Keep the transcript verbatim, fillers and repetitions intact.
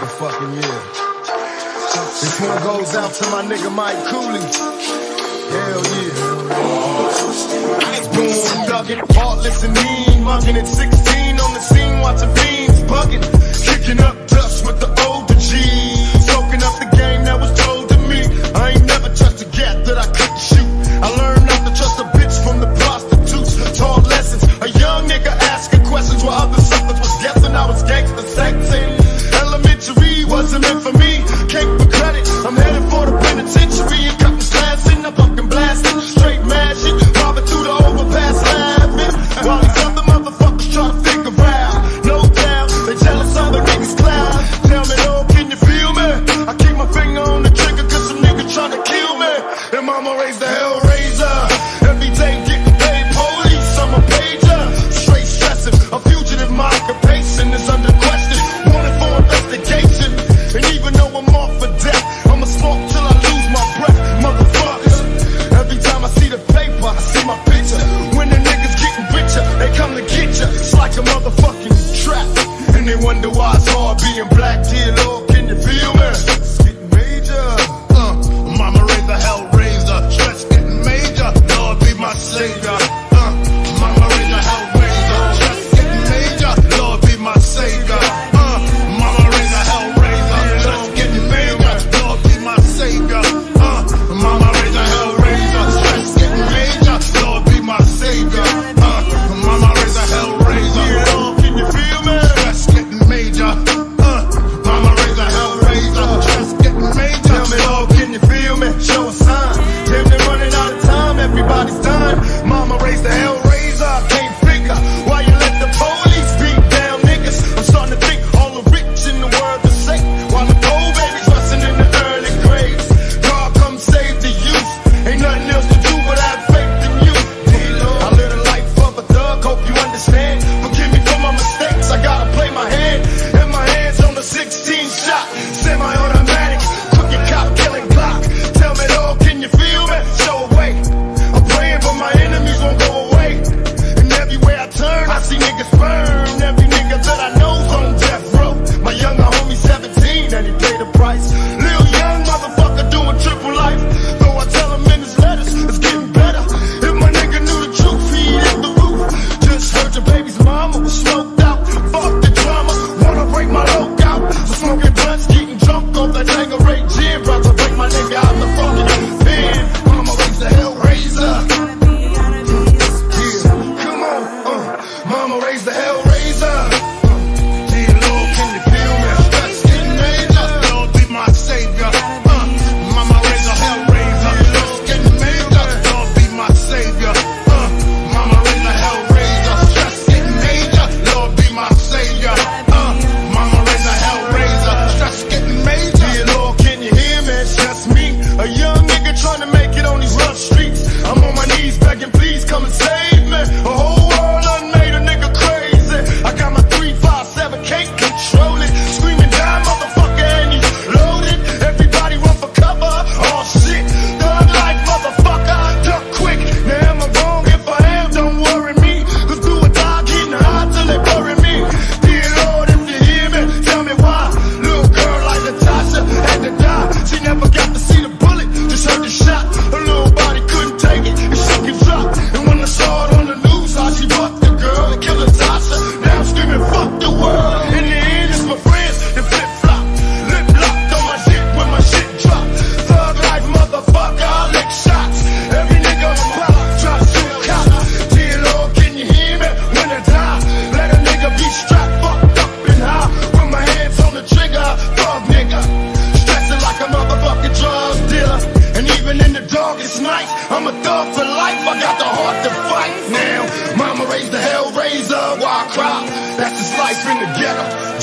motherfucking year. This one goes out to my nigga Mike Cooley. Hell yeah. Boom, thuggin', heartless and mean, mugging at sixteen on the scene, watching fiends bugging, kicking up dust with the older G's, soaking up the game that was told to me. I ain't never trust a gat that I couldn't shoot. I learned not to trust a bitch from the prostitutes. Taught lessons, a young nigga asking questions while other suckers was guessing I was gangster sexing. Elementary wasn't meant for me. Cake for credit, I'm headed for the penitentiary and cutting blasting, I'm fucking blasting, straight mashing, robbing through the overpass laughing, while these other motherfuckers try to figure out. No doubt, they jealous other niggas clown. Tell me though, can you feel me? I keep my finger on the trigger cause some nigga trying to kill me. And mama raised the Hellrazor. Every day getting paid, police, I'm a pager. Straight stressing, a fugitive, my occupation is under question. Wanted for investigation. And even though I'm off for death, I'ma smoke till I lose my breath, motherfuckers. Every time I see the paper, I see my picture. When the niggas getting richer, they come to get ya. It's like a motherfucking trap. And they wonder why it's hard being black. Dear Lord, can you feel me? It's getting major. Uh, mama raised the Hellrazor. Stress getting major. Lord be my savior. Uh, mama raised the Hellrazor. Stress getting major. Lord be my savior. Uh, mama raised the Hellrazor. Stress getting major. Lord be my savior. Uh, mama raised the Hellrazor. Stress getting major. Lord be my savior. Uh, mama raised the Hellrazor. Lord, can you feel me? Stress getting major. Uh, mama raised the Hellrazor. Stress getting major. Tell me, Lord, can you feel me? Show a sign. Damn, they're running out of time. Everybody's done. Mama raised the Hellrazor. I can't figure why you let the police beat down niggas. I'm starting to think all the rich in the world are safe, while the poor babies rusting in the early grades. God, come save the youth. Ain't nothing else to do but have faith in you. I live the life of a thug. Hope you understand. Forgive me for my mistakes. I gotta play my hand. And my hands on the sixteen shot, semi-automatic, crooked cop killing clock. Tell me, Lord, can you feel me? Show a way. I'm praying, but my enemies won't go away. And everywhere I turn, I see niggas burn. Every nigga that I know's on death row. My younger homie seventeen, and he paid the price. Lil young motherfucker doing triple life. Though I tell him in his letters, it's getting better. If my nigga knew the truth, he'd hit the roof. Just heard your baby's mama was smoked out. Fuck the drama, wanna break my loc out. So smoking blunts, getting drunk off that Tangeray gin. About to break my nigga out the fucking pen. Mama raised the Hellrazor. Yeah, come on, uh, mama raised the Hellrazor. Uh, dear Lord, can you feel me? Stress getting major. Lord be my savior. Uh, mama raised the Hellrazor. Stress getting major. Lord be my savior. Uh, mama raised the Hellrazor. Stress getting major. Lord be my savior. Uh, mama raised the Hellrazor. Stress getting major. Dear Lord, can you hear me? It's just me, a young nigga trying to make it on these rough streets. I'm on my knees begging, please come and save me. A whole world done made a nigga crazy. I got my three five seven, can't control it. Screaming down, motherfucker, and he's loaded. Everybody run for cover. Oh shit, thug life, motherfucker. Duck quick. Now am I wrong? If I am, don't worry me. Cause do or die, getting high till they bury me. Dear Lord, if you hear me, tell me why. Little girl like Natasha had to die. She never got to see the bullet, just heard the shot. Her little body couldn't take it, it shook and dropped. And when I saw it on the news, how she fucked the girl and killed Natasha. Now I'm screaming, fuck the world. In the end, it's my friends that flip flop. Lip locked on my shit when my shit drop. Thug life, motherfucker, I lick shots. Every nigga on the block try to shoot cops. Dear Lord, can you hear me? When I die, let a nigga be strapped, fucked up and high. With my hands on the trigger, thug nigga. Stressing like a motherfucking drug dealer. And even in the darkest night, I'm a thug for life. I got the heart to fight now. Mama raised the Hellrazor, why I cry? That's just life in the ghetto.